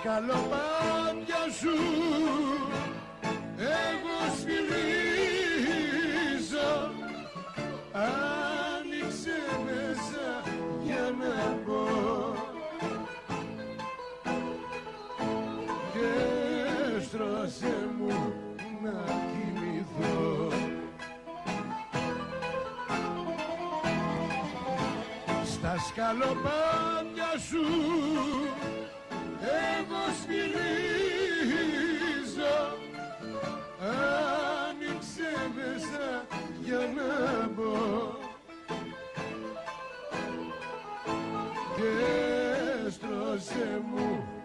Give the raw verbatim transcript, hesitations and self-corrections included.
σκαλοπάτια σου εγώ σφυρίζω. Άνοιξε μέσα για να μπω και στρώσε μου να κοιμηθώ. Στα σκαλοπάτια σου εγώ σφυρίζω. Άνοιξε μέσα για να μπω και στρώσε μου